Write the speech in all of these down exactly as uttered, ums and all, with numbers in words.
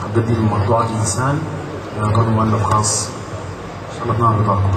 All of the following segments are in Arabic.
حقدم موضوع الإنسان برضه مؤلف خاص إن شاء الله تنال رضاكم.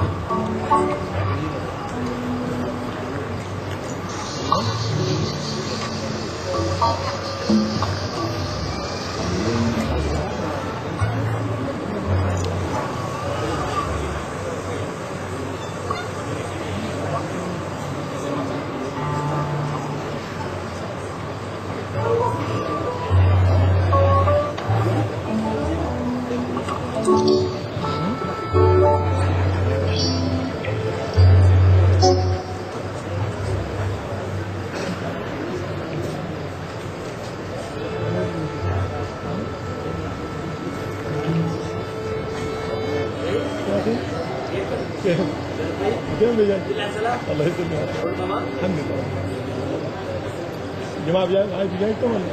الله يسلمك. الحمد لله. جماعة بيجي هاي بيجيكم ولا؟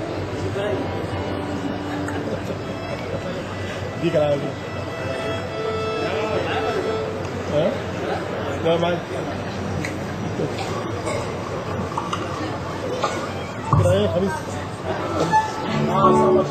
دي كلام دي. ها؟ لا معي. كده ايه خميس. اه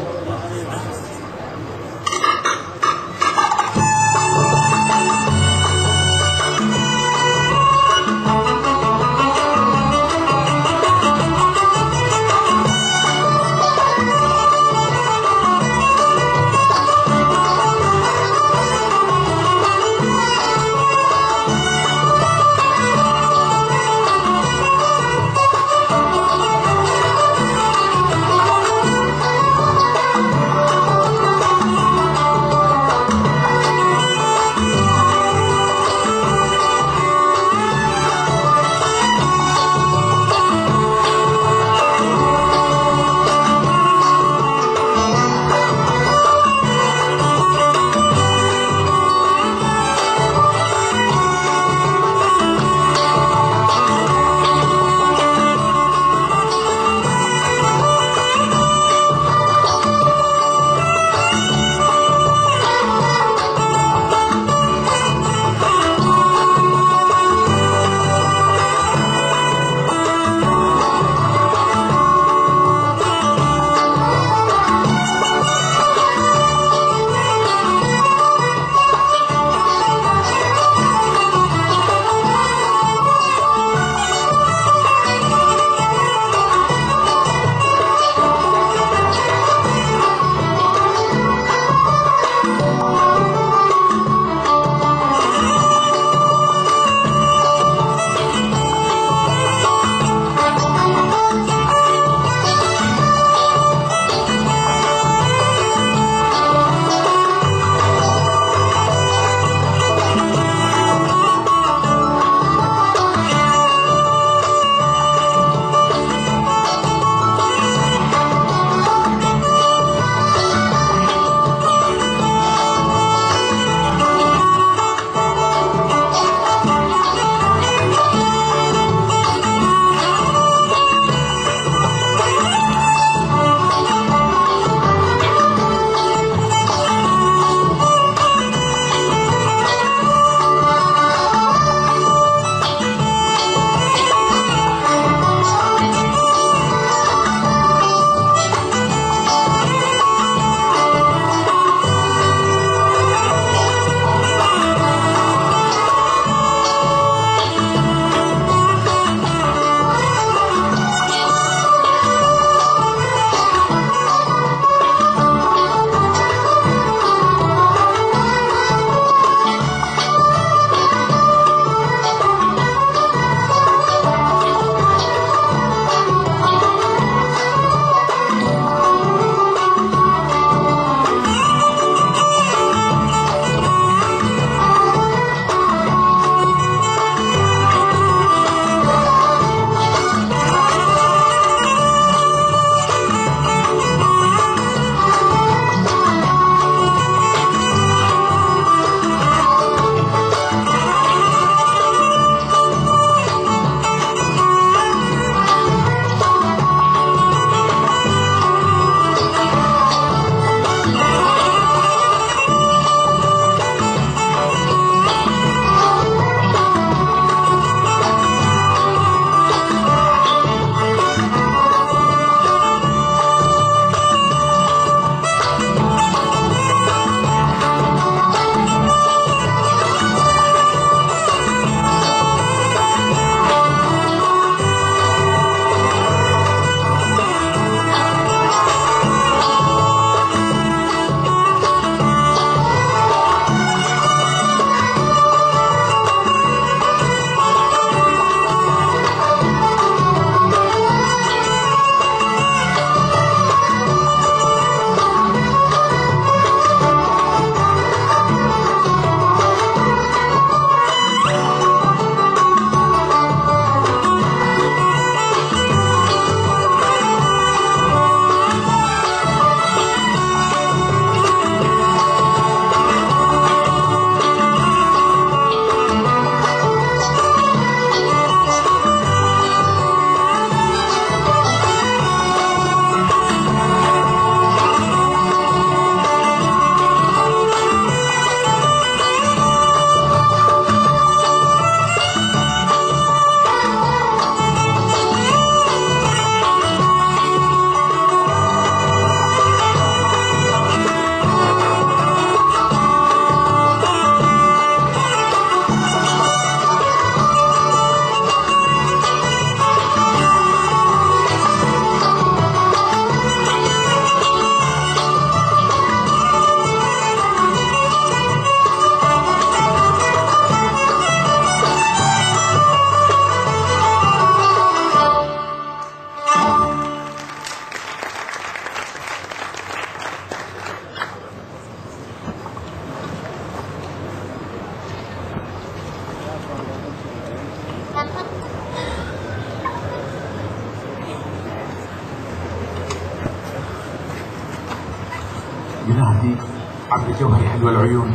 ينادي عبد الجوهري حلو العيون.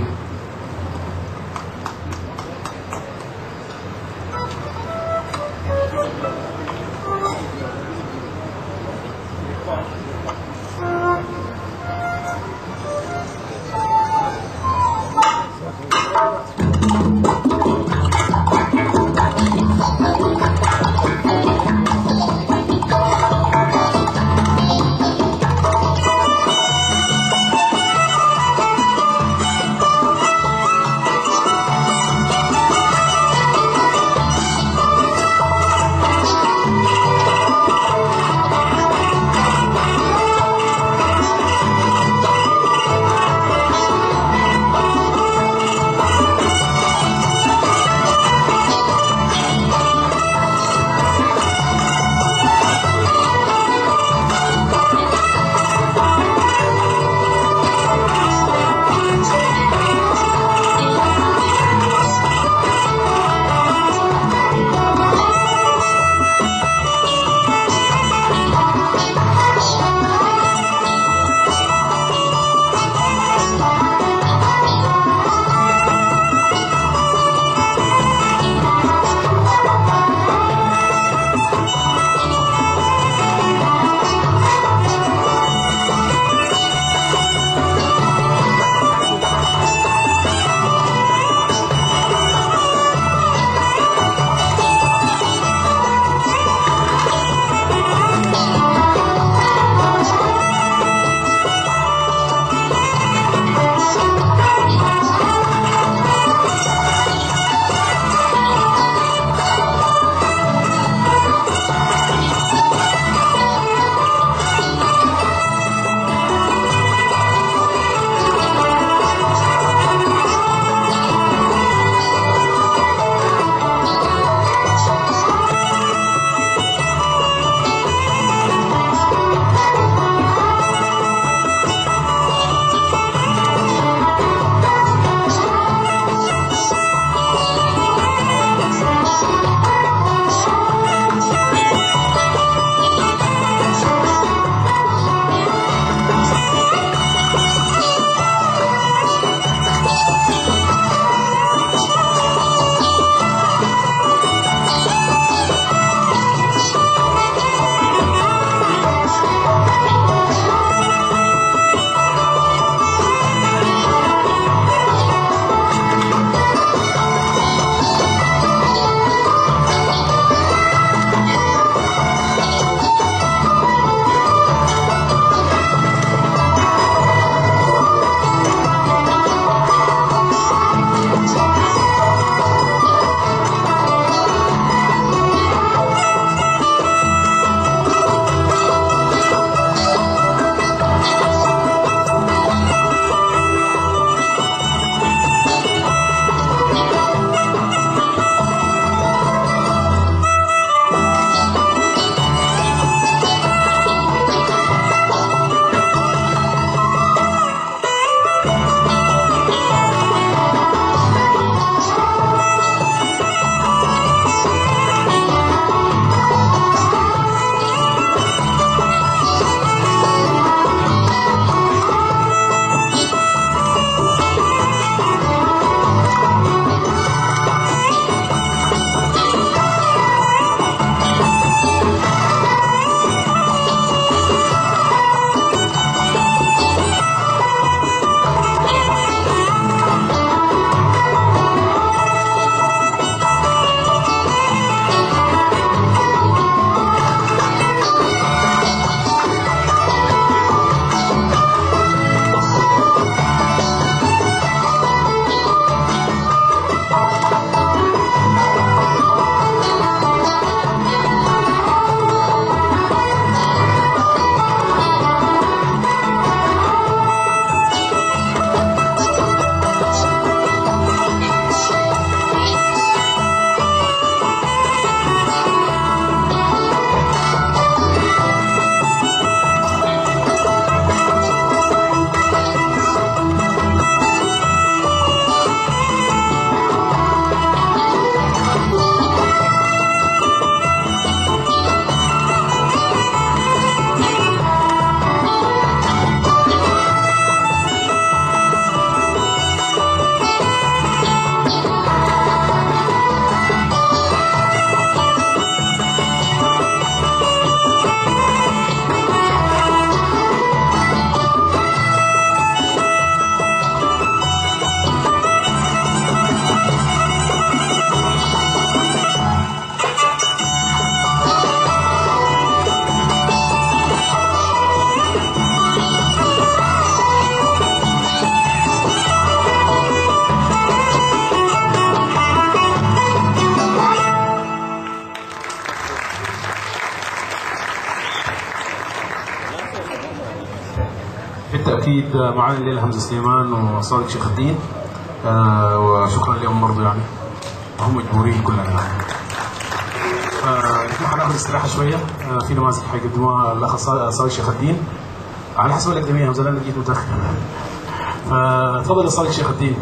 بالتاكيد معنا الليله حمزه سليمان وصادق شيخ الدين، آه وشكرا لهم برضه يعني، هم مجبورين كلنا يعني. فنحن حناخذ استراحه شويه، آه في نماذج حيقدموها الاخ صادق شيخ الدين على حسب الاكاديميه، حمزه انا جيت متاخر. فتفضل يا صادق شيخ الدين.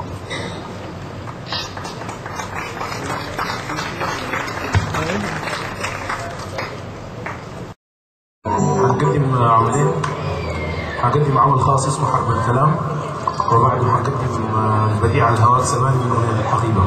حنقدم عملين، حقدم عمل خاص اسمه حرب الكلام، وبعده حقدم بديع على الهواء سلمان من الحقيبه.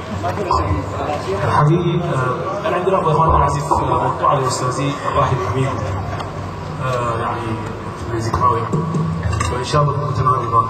حقيقي آه، انا عندي رغبه يا اخواننا اعزف مقطوعه لاستاذي واحد حبيب آه، يعني في ذكراه يعني. فان شاء الله تكون تنال رضاه.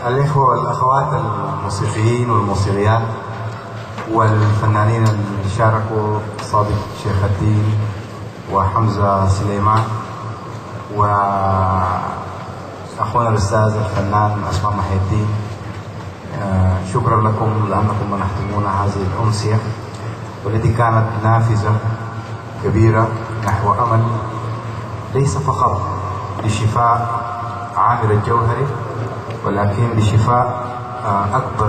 الإخوة والأخوات الموسيقيين والموسيقيات والفنانين اللي شاركوا، صادق شيخ الدين وحمزة سليمان وأخونا الأستاذ الفنان عثمان محي الدين، شكرا لكم لأنكم منحتمونا هذه الأمسية والتي كانت نافذة كبيرة نحو أمل، ليس فقط لشفاء عامر الجوهري ولكن لشفاء أكبر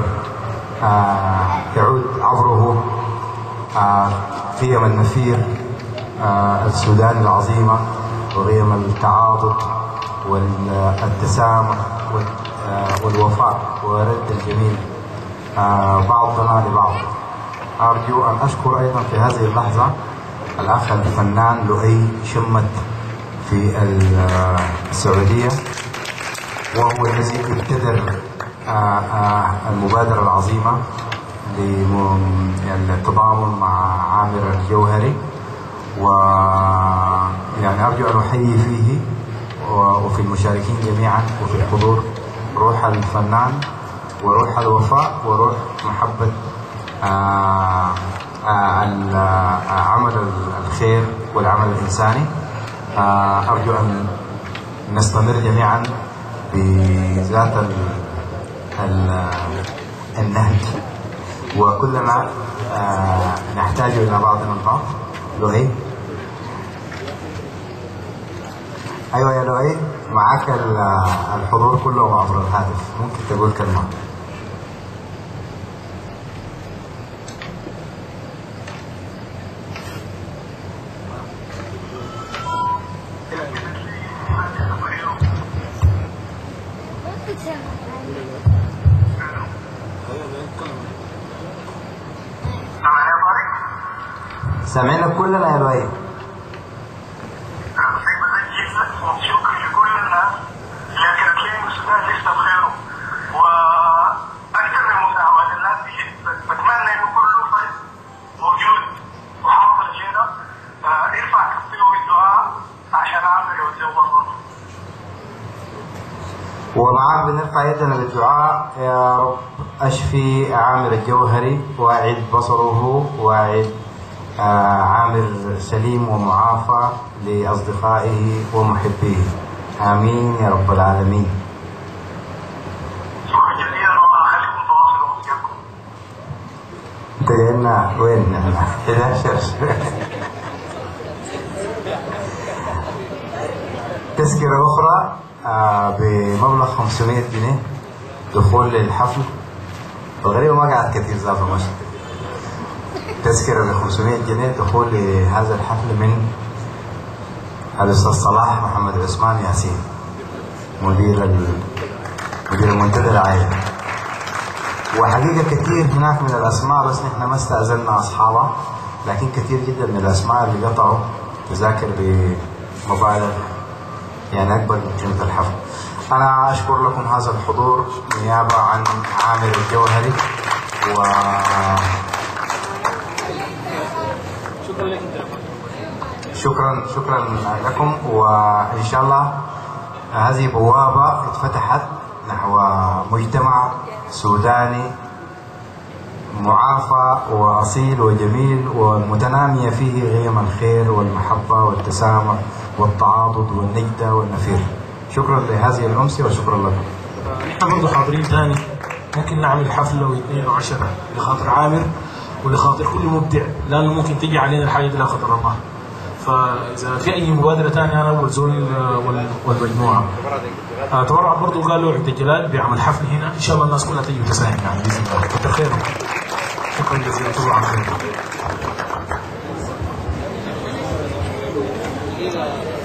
تعود عبره قيم النفير السوداني العظيمة وقيم التعاضد والتسامح والوفاء ورد الجميل بعضنا لبعض. أرجو أن أشكر أيضا في هذه اللحظة الأخ الفنان لؤي شمت في السعودية، وهو الذي ابتدر المبادرة العظيمة للتضامن مع عامر الجوهري، ويعني أرجو أن أحيي فيه وفي المشاركين جميعا وفي الحضور روح الفنان وروح الوفاء وروح محبة عمل الخير والعمل الإنساني. أرجو أن نستمر جميعا بذات النهج، وكلنا نحتاج إلى بعضنا البعض. لؤي، أيوة يا لؤي، معك الحضور كله عبر الهاتف، ممكن تقول كلمة. سامعنا كلنا يا لؤي. شكرا لكل الناس اللي كانت لي السودان لسه بخيره، واكثر من مساهمات الناس دي بتمنى انه كل فرد موجود وحاضر كده يرفع كفيه بالدعاء عشان عامر يوزع بصره. ومعاك بنرفع يدنا بالدعاء، يا رب اشفي عامر الجوهري واعد بصره واعد آه عامر سليم ومعافى لأصدقائه ومحبيه، آمين يا رب العالمين. شكرا جزيلا وخليكم تواصلوا وياكم. انت جايلنا وين نحن؟ إحدى عشر. تذكرة أخرى آه بمبلغ خمسمائة جنيه دخول للحفل، الغريبة ما قعد كثير زافة ماشي. تذكرة ب خمسمائة جنيه دخول لهذا الحفل من الأستاذ صلاح محمد عثمان ياسين، مدير مدير المنتدى العائلي. وحقيقة كثير هناك من الأسماء بس نحن ما استأذنا أصحابها، لكن كثير جدا من الأسماء اللي قطعوا تذاكر بمبالغ يعني أكبر من قيمة الحفل. أنا أشكر لكم هذا الحضور نيابة عن عامر الجوهري، و شكرا شكرا لكم، وإن شاء الله هذه بوابة اتفتحت نحو مجتمع سوداني معافى وأصيل وجميل ومتنامية فيه قيم الخير والمحبة والتسامح والتعاضد والنجدة والنفير. شكرا لهذه الأمسية وشكرا لكم. نحن برضه حاضرين تاني، ممكن نعمل حفلة واثنين وعشرة لخاطر عامر ولخاطر كل مبدع، لأنه ممكن تيجي علينا الحاجة دي لا قدر الله. فإذا في أي مبادرة ثانية أنا والزول والمجموعة تبرعت برضه، قالوا عبد الجلال بيعمل حفل هنا، إن شاء الله الناس كلها تيجي تساهم يعني بإذن الله. كتر خيرهم، شكرا جزيلا، طبعا خير.